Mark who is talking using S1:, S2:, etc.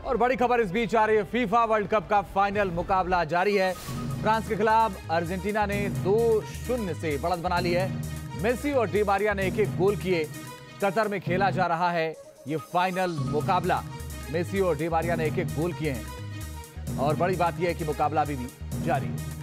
S1: और बड़ी खबर इस बीच आ रही है, फीफा वर्ल्ड कप का फाइनल मुकाबला जारी है। फ्रांस के खिलाफ अर्जेंटीना ने 2-0 से बढ़त बना ली है। मेसी और डी मारिया ने एक-एक गोल किए। कतर में खेला जा रहा है ये फाइनल मुकाबला। मेसी और डी मारिया ने एक-एक गोल किए हैं और बड़ी बात यह है कि मुकाबला अभी भी जारी है।